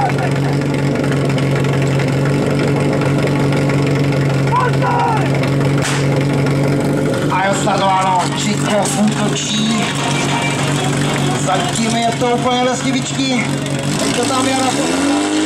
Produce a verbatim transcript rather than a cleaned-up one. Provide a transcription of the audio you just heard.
A jo sledovalo, všechno furt točí. Zatím je to úplně lesnivičky. Teď to tam je na